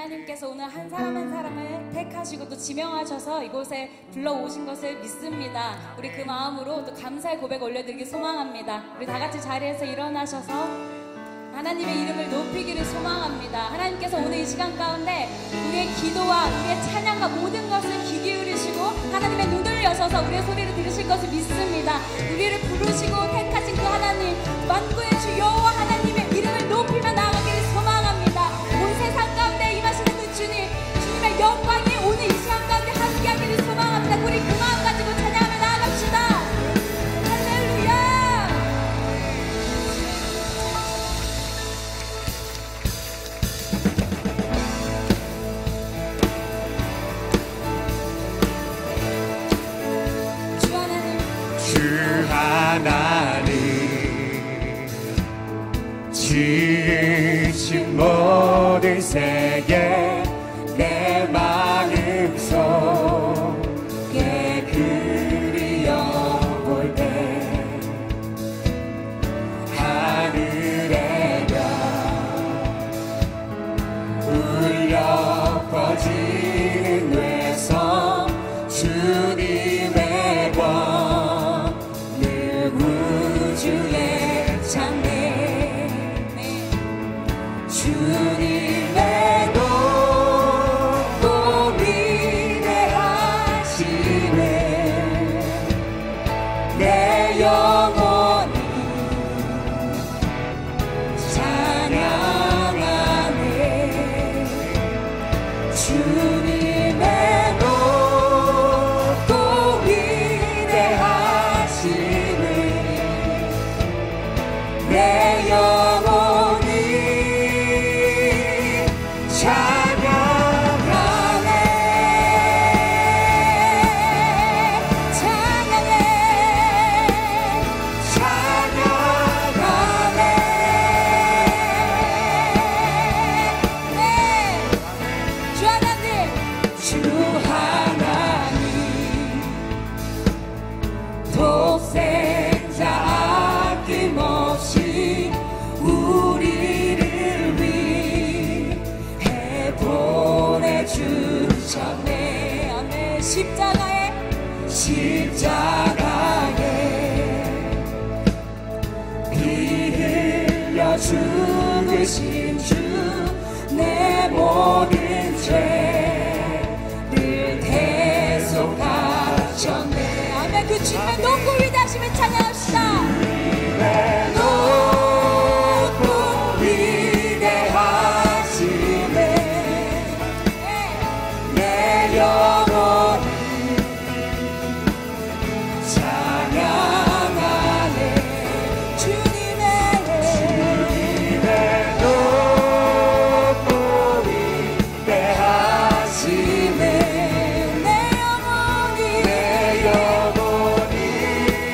하나님께서 오늘 한 사람 한 사람을 택하시고 또 지명하셔서 이곳에 불러오신 것을 믿습니다. 우리 그 마음으로 또 감사의 고백 올려드리기 소망합니다. 우리 다 같이 자리에서 일어나셔서 하나님의 이름을 높이기를 소망합니다. 하나님께서 오늘 이 시간 가운데 우리의 기도와 우리의 찬양과 모든 것을 귀 기울이시고 하나님의 눈을 여셔서 우리의 소리를 들으실 것을 믿습니다. 우리를 부르시고 택하신 그 하나님, 만구의 주 여호와 하나님의 이름을 높이며 나아가기를 소망합니다. 온 세상 가운데 임하시는 그 주님, 주님의 영광이 오늘 이 시간 가운데 함께하기를 소망합니다. 우리 그 마음 가지고 찬양하며 나아갑시다. 할렐루야. 주 하나님 지으신 모든 세계 내 마음속에 그리워볼 때 하늘의 별 울려 퍼지는 외성 주님의 권 우주의 창대 주님의 높고 위대하심에 내 영혼이 찬양하네. 주님의 높고 위대하심을 내 영혼이 찬양하네. 찬양해 찬양하네. 네, 주 하나님, 주 하나님 독생자 아낌없이 우리를 위해 보내주셨네. 아멘. 십자가에 피 흘려 죽으신 주 내 모든 죄를 대속하셨네. 아멘. 그 주님의 높고 위대하심을 찬양합시다. 높고 위대하심에 내 영혼이 찬양하네. 주님의 높고 위대하심에 내 영혼이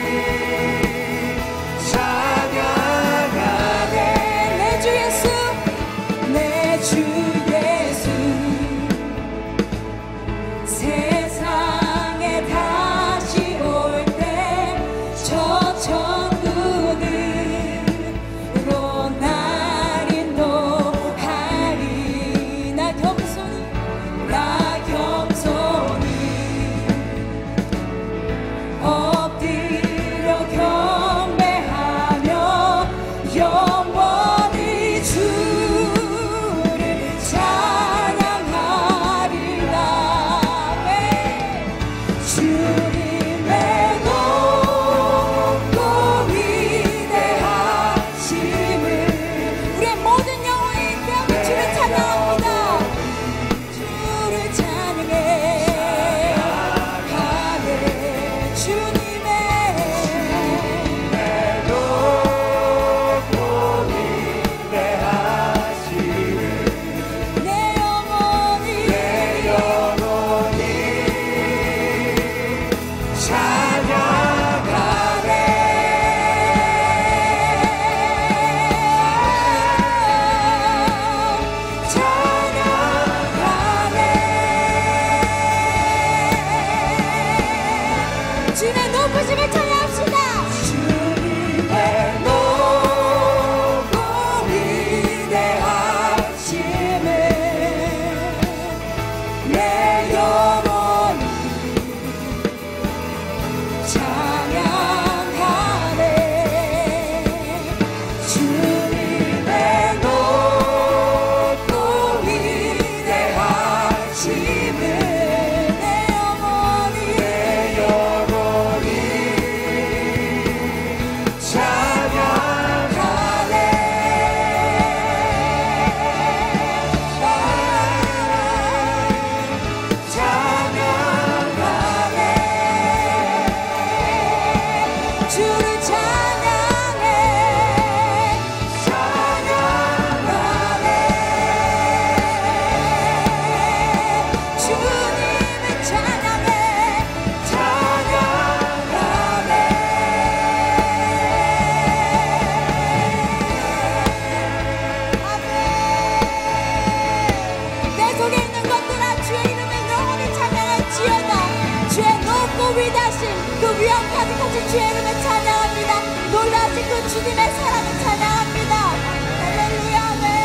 위대하신 그 위엄 가득하신 주의 이름을 찬양합니다. 놀라우신 그 주님의 사랑을 찬양합니다. 할렐루야. 아멘.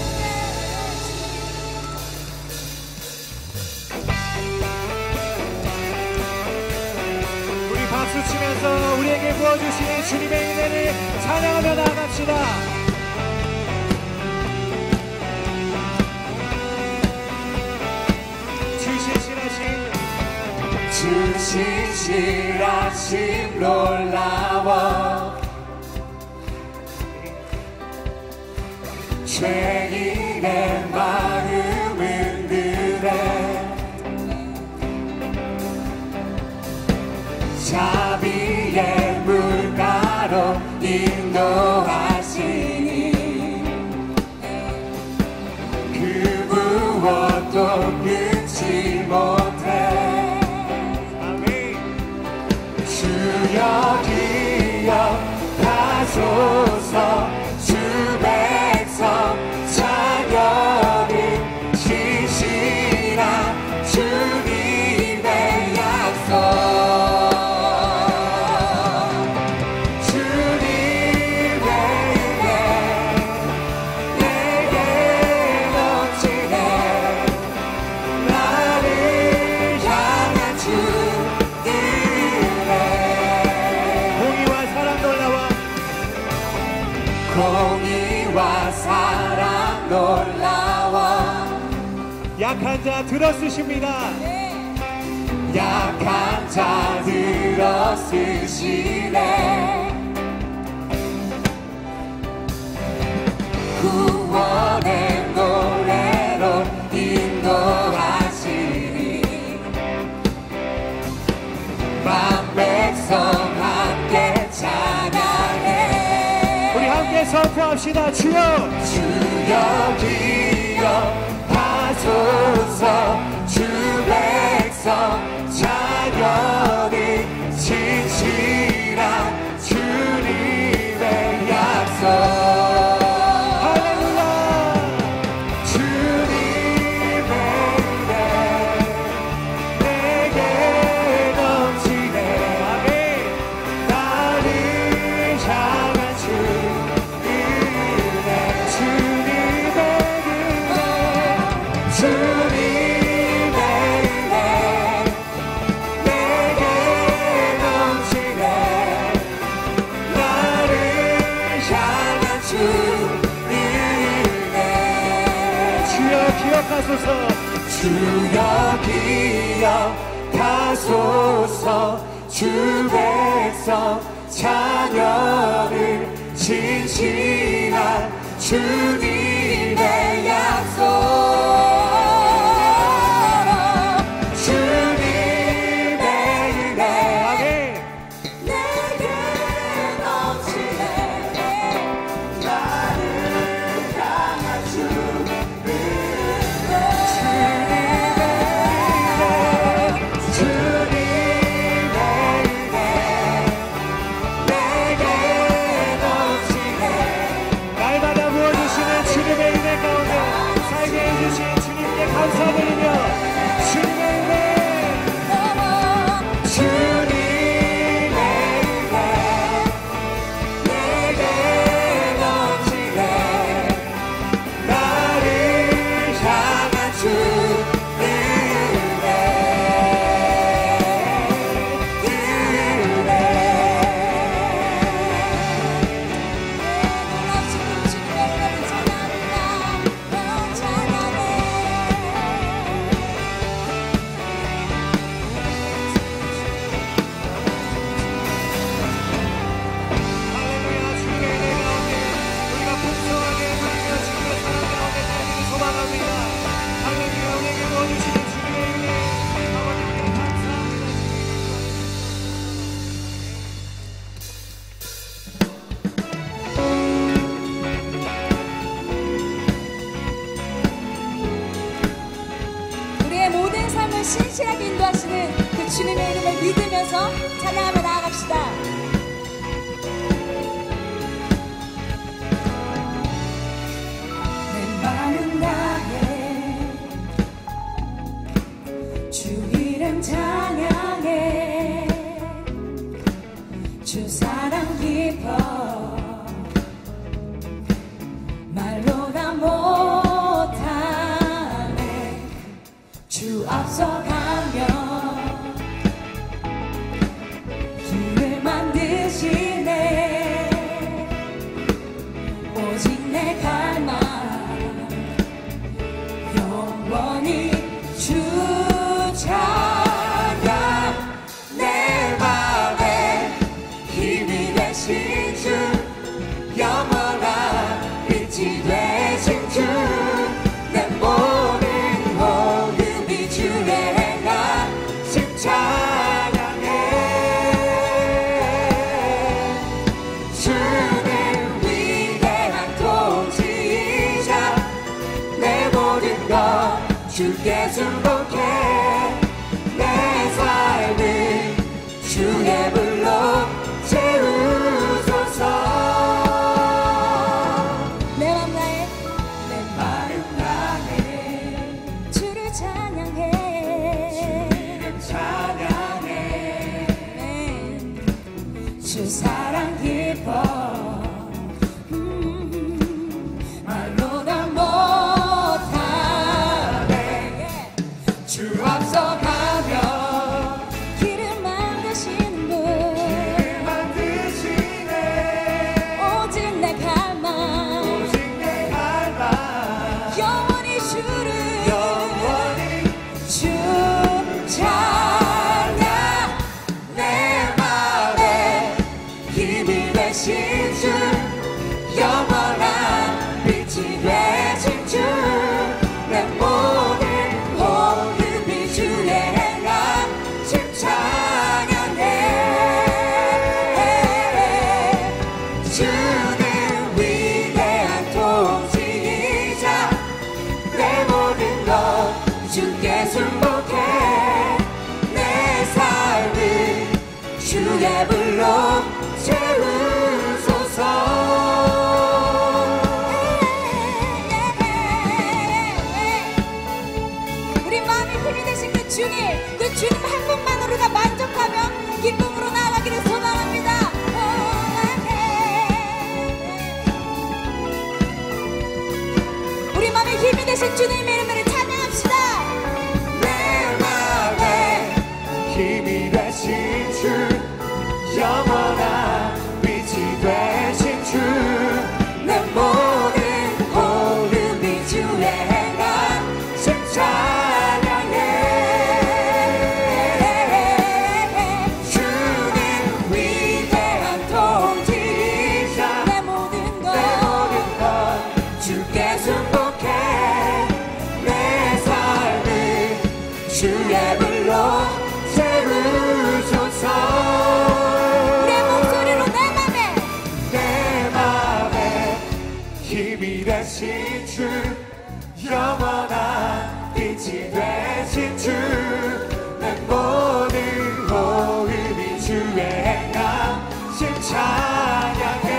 우리 박수 치면서 우리에게 부어주신 주님의 은혜를 찬양하며 나아갑시다. 주신실하심 놀라워 죄인의 마음은 늘에 자비의 물가로 인도하시니 그 무엇도 끊지 못해 여기여 가소서 주 백성 자녀를 신실한 주님의 약속 주님의 은혜 내게 넘치네 나를 향한 주 공의와 사랑 놀라워 약한 자 들어쓰십니다. 약한 자 들어쓰시네 구원의 노래로 인도하시니 만 백성 함께 찬양해 함께 선포합시다. 주여 주여 기여 하소서 주 백성 자녀를 진실한 주님의 약속 할렐루야 주님의 은혜 내게 넘치네 아멘 나를 향한 주 주님의 은혜 내게 넘치네 나를 향한 주 은혜 주여 기억하소서 주여 기억하소서 주 백성 자녀를 진실한 주님의 약속 주님의 은혜 아멘 내게 넘치네 나를 향한 주 은혜 주님의 은혜 내게 넘치네 날마다 부어주시는 주님의 은혜 가운데 살게 해주신 주님께 감사드리며 주님의 은혜 주님의 은혜 내게 넘치네 나를 향한 주 신실하게 인도하시는 그 주님의 이름을 믿으면서 찬양하며 나아갑시다. 내 마음 다해 주 이름 찬양해 영원히 주 찬양. 내 맘에 힘이 되신 주, 영원한 빛이 되신 주, 내 모든 호흡이 주의 행하심 찬양해. 주는 위대한 통치이자 내 모든 것 주께 순복해. 내 삶을 주의 불로 채우소서. 내 맘 다해 내 마음 다해 주를 찬양해. 찬양해. 주 사랑 깊어 말로 다 못하네. 주 앞서가며 길을 만드시는 분 만드시네. 오직 내 갈망 오직 내 갈망 영원히 주를 영원히 주 찬양. 내 맘에 힘이 되신 주, 영원한 빛이 되신 주, 내 모든 호흡이 주의 행하심 찬양해. 주는 위대한 통치이자 내 모든 것 주께 순복해. 내 삶을 주의 불로 채우소서. 우리 마음이 힘이 되신 그 주님 한 분만으로가 만족하며 기쁨으로 나아가기를 소망합니다. 우리 마음에 힘이 되신 주님의 이름을 찬양합시다. 내 맘에 힘이 되신 주, 영원한 빛이 되신 주, 내 모든 호흡이 주의 행하심 찬양해. 주는 위대한 통치이자 내 모든 것 주께 순복해. 내 삶을 주의 불로 채우소서. 내 목소리로 내 맘에 힘이 되신 주, 영원한 빛이 되신 주, 내 모든 호흡이 주의 행하심 찬양해.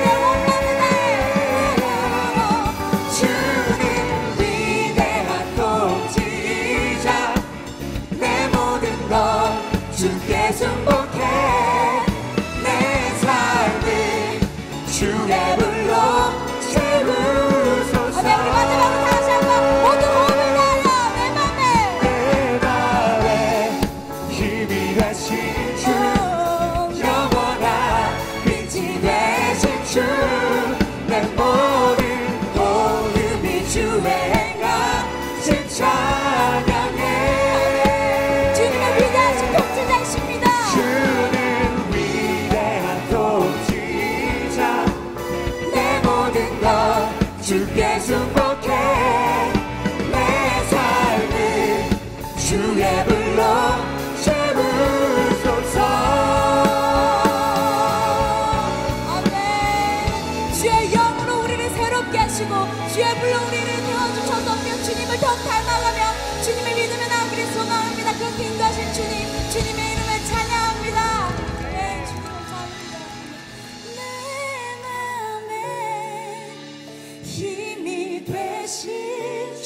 주는 위대한 통치이자 내 모든 것 주께 순복해. 내 삶을 주의 불로 채우소서. 우리 마지막으로 다시 한번 모두 호흡을 다하여 내 맘에 내 맘에 힘이 되신 주, 영원한 빛이 되신 주, 내 모든 호흡이 주의 행하심 찬양해. 주님의 위대하신 통치자이십니다. 주는 위대한 통치이자 내 모든 것 주께 순복해. 내 삶을 주의 불로 채우소서. 아멘. 주의 영으로 우리를 새롭게 하시고 주의 불로 우리를 태워주셔서 주님을 더 닮아가며 주님의 믿음에 나오기를 소망합니다. 그렇게 인도하신 주님의 이름을 찬양합니다. 네, 주님 감사합니다. 내 맘에 힘이 되신 주,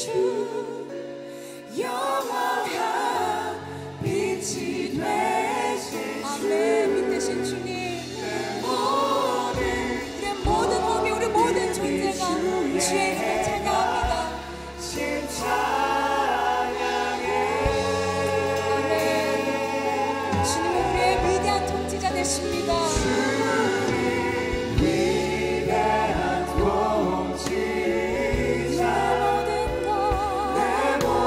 영원한 빛이 되신 주, 아멘. 믿으신 주님, 우리의 모든 몸이 우리 모든 존재가 주의 이름을 찬양합니다. 아멘. 주님은 우리의 위대한 통치자 되십니다. 위대한 통치자 내 모든 것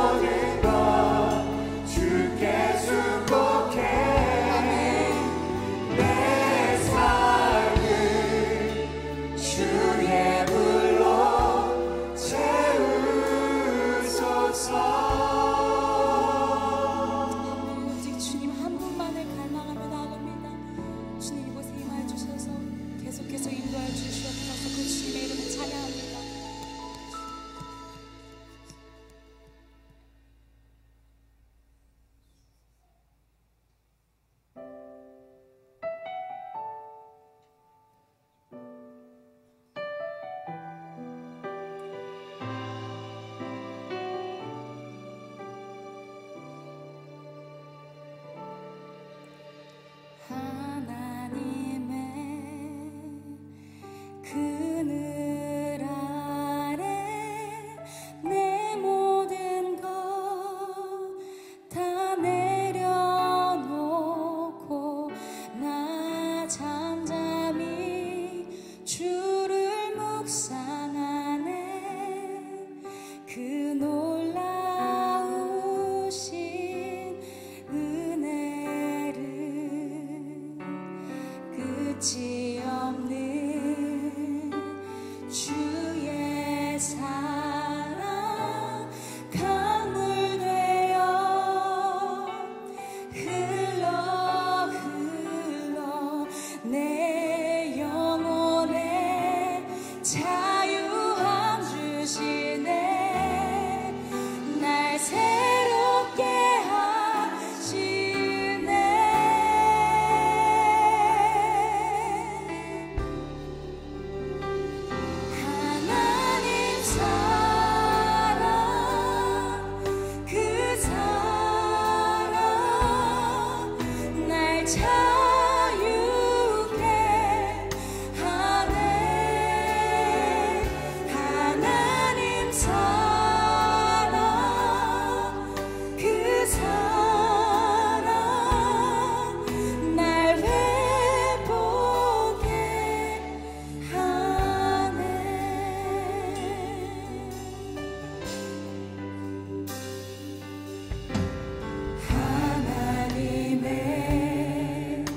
오직 주님 한 분만을 갈망하며 나아갑니다. 주님 이곳에 임하여 주셔서 계속해서 인도하여 주시옵소서. 그 주님의 이름을 찬양합니다. 그늘 아래 내 모든 것 다 내려놓고 나 잠잠히 주를 묵상하네. 그 놀라우신 은혜를 끝이 없는 주의 사랑 강물 되어 흘러 내 영혼에 자유함 주시네. 날 새롭게 하시네. 하나님 사랑 그 사랑 날 자유케 하네. 하나님 사랑 그 사랑 날 회복해 하네. 하나님의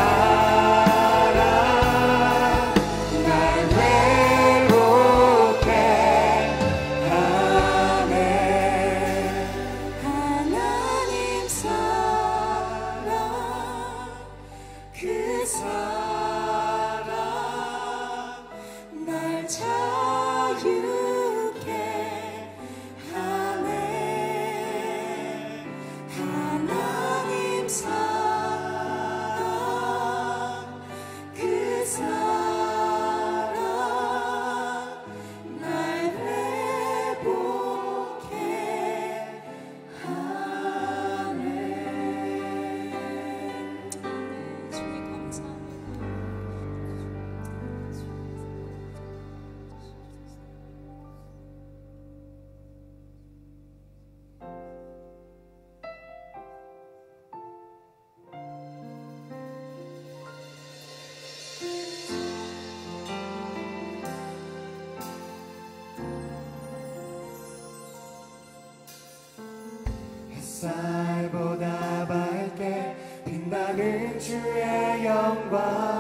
햇살보다 밝게 빛나는 주의 영광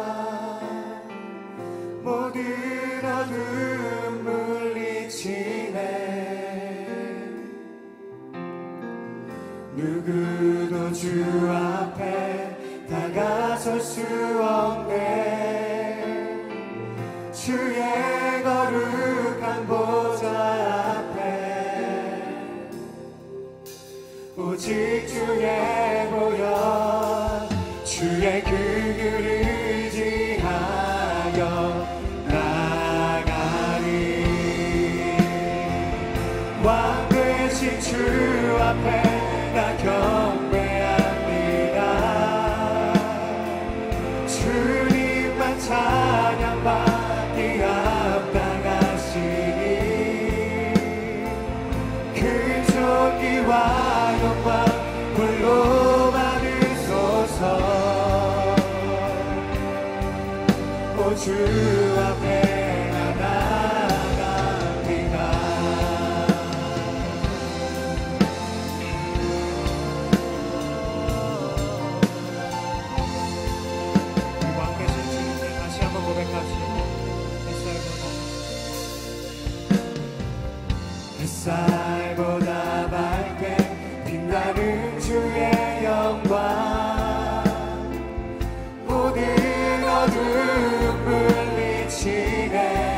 모든 어둠 물리치네 누구도 주 앞에 다가설 수 없네 주의 거룩한 보좌 앞에 오직 주의 보혈 주의 긍휼을 의지하여 나가리 왕 되신 주 앞에 나 경배합니다 주님만 찬양받기 합당하시니 그 존귀와 영광 홀로 받으소서 오 주 앞에 나 나아갑니다 왕 되신 주님께 다시 한번 고백합시다. 햇살보다 밝게 빛나는 주의 영광 모든 어둠 물리치네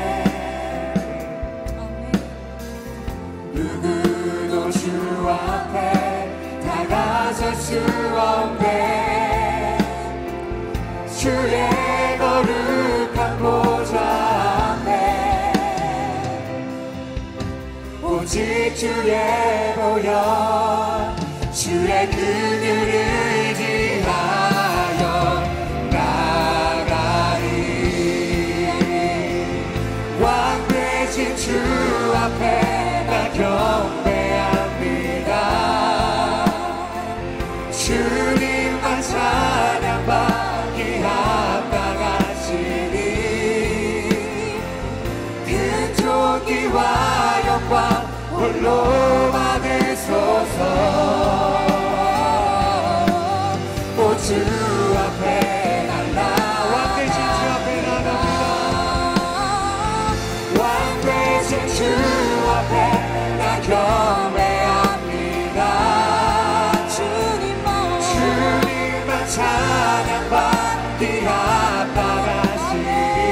누구도 주 앞에 다가설 수 없네 주의 거룩한 보좌 앞에 오직 주의 보혈 주의 긍휼을 의지하여 나가리 왕 되신 주 앞에 나 경배합니다 주님만 찬양받기 합당하시니 큰 존귀와 영광 홀로 받으소서 오 주 앞에 왕 되신 주 앞에 나갑니다. 왕 되신 주 앞에 나 경배합니다 주님만 찬양받기 합당하시니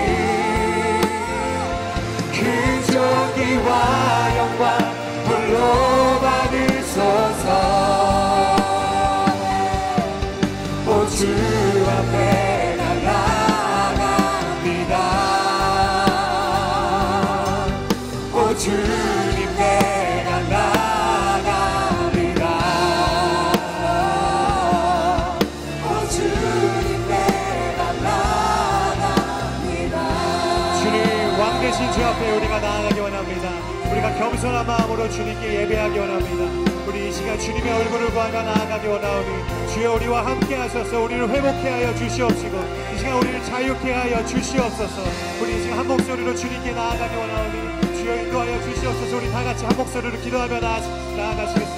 그 존귀와 영광 홀로 받으소서 오 주 앞에 나 나아갑니다 오 주님 내가 나아갑니다 오 주님 내가 나아갑니다 주님 왕 되신 주 앞에 우리가 나아가기 원합니다. 우리가 겸손한 마음으로 주님께 예배하기 원합니다. 우리 이 시간 주님의 얼굴을 보아가 나아가기 원하오니 주여 우리와 함께 하셔서 우리를 회복케 하여 주시옵시고 이 시간 우리를 자유케 하여 주시옵소서. 우리 이 시간 한 목소리로 주님께 나아가기 원하오니 주여 인도하여 주시옵소서. 우리 다 같이 한 목소리로 기도하며 나아가시겠습니다.